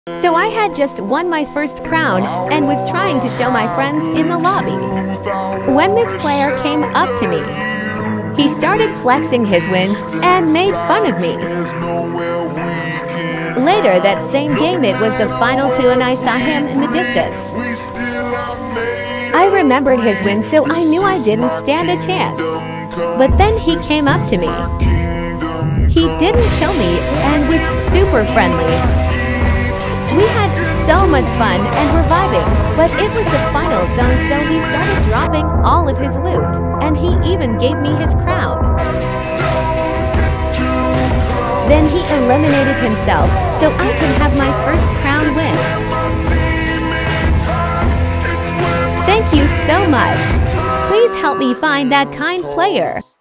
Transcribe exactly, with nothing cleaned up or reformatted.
So I had just won my first crown and was trying to show my friends in the lobby, when this player came up to me. He started flexing his wins and made fun of me. Later that same game, it was the final two and I saw him in the distance. I remembered his wins, so I knew I didn't stand a chance. But then he came up to me. He didn't kill me and was super friendly. We had so much fun and were vibing, but it was the final zone, so he started dropping all of his loot, and he even gave me his crown. Then he eliminated himself, so I could have my first crown win. Thank you so much. Please help me find that kind player.